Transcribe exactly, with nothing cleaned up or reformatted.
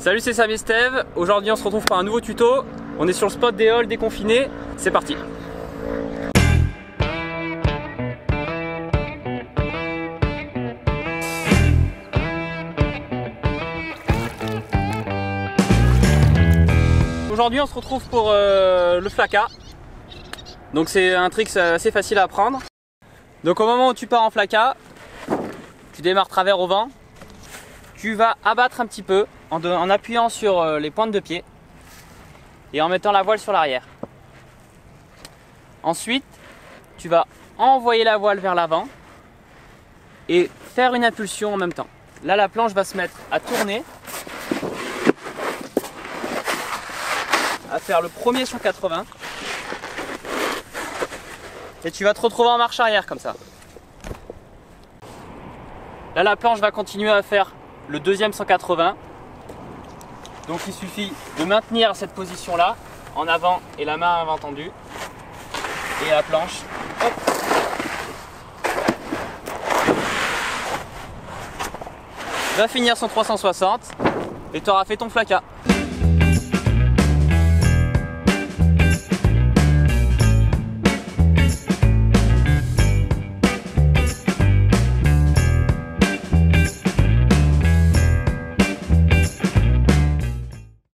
Salut, c'est Sam et Steve. Aujourd'hui on se retrouve pour un nouveau tuto. On est sur le spot des halls déconfinés. C'est parti. Aujourd'hui on se retrouve pour euh, le flaka. Donc c'est un trick assez facile à apprendre. Donc au moment où tu pars en flaka, tu démarres travers au vent. Tu vas abattre un petit peu en, de, en appuyant sur euh, les pointes de pied et en mettant la voile sur l'arrière. Ensuite, tu vas envoyer la voile vers l'avant et faire une impulsion en même temps. Là, la planche va se mettre à tourner, à faire le premier cent quatre-vingts et tu vas te retrouver en marche arrière comme ça. Là, la planche va continuer à faire le deuxième cent quatre-vingts. Donc il suffit de maintenir cette position là en avant et la main avant tendue et la planche, hop, va finir son trois cent soixante et tu auras fait ton flaka.